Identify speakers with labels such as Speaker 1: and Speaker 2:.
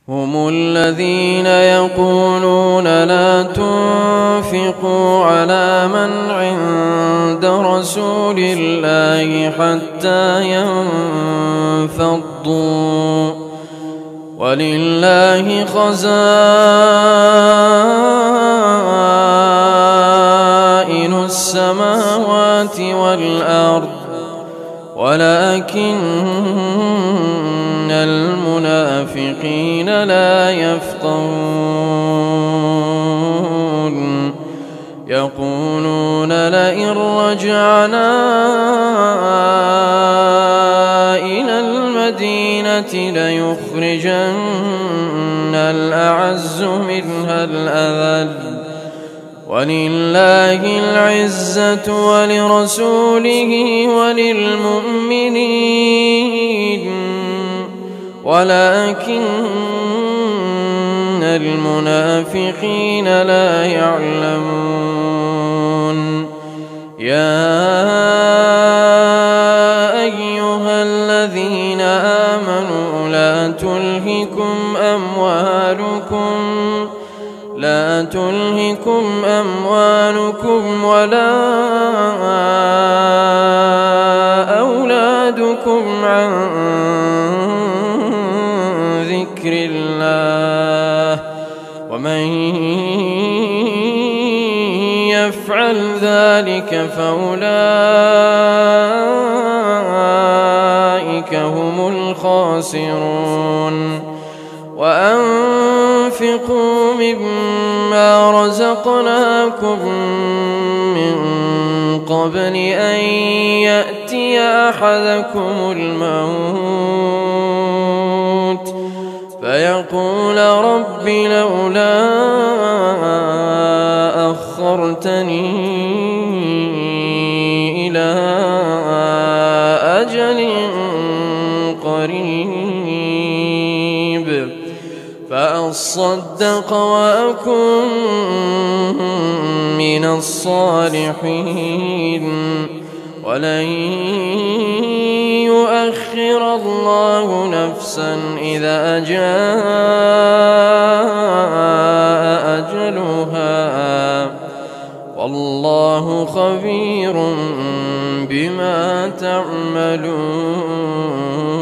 Speaker 1: هم الذين يقولون لا تنفقوا على من عند رسول الله حتى ينفضوا ولله خزائن السماوات والأرض ولكن المنافقين لا يفقهون يقولون لئن رجعنا إلى المدينة ليخرجن الأعز منها الأذل ولله العزة ولرسوله وللمؤمنين ولكن المنافقين لا يعلمون يا أيها الذين آمنوا لا تلهكم أموالكم ولا أولادكم عن ذكر الله ومن يفعل ذلك فأولئك هم الخاسرون وأنفقوا مما رزقناكم من قبل أن يأتي أحدكم الموت فيقول رب لولا أخرتني إلى أجل قريب فأصدق وأكن من الصالحين ولن يؤخر الله نفسا إذا جاء أجلها والله خبير بما تعملون.